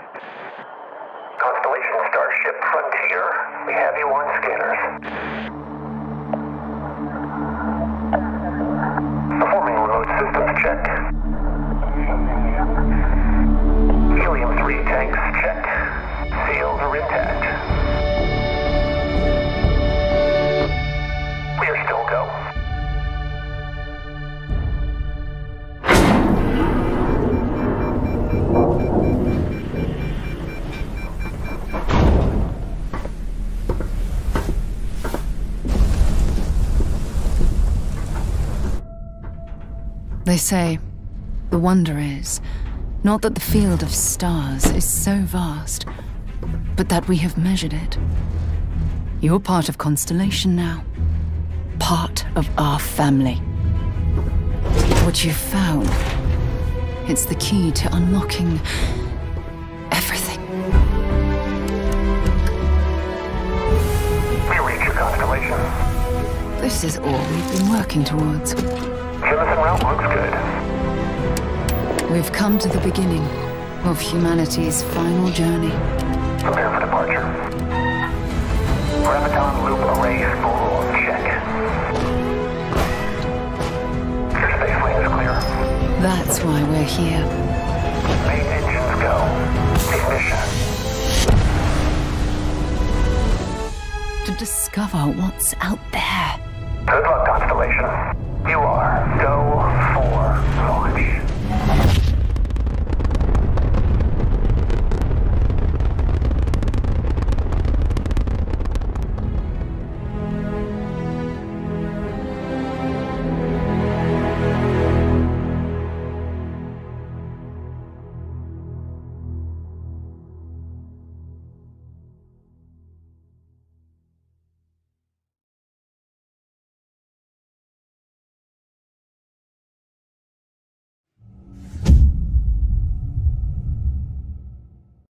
Constellation Starship Frontier. We have you on scanners. Performing remote systems check. Helium-3 tanks check. Seals are intact. We are still go. They say, the wonder is, not that the field of stars is so vast, but that we have measured it. You're part of Constellation now. Part of our family. What you've found, it's the key to unlocking everything. We reach your constellation. This is all we've been working towards. Jemison route looks good. We've come to the beginning of humanity's final journey. Prepare for departure. Graviton loop array full. Check. Your space lane is clear. That's why we're here. Main engines go. Ignition. To discover what's out there. Good luck, Constellation. You are go for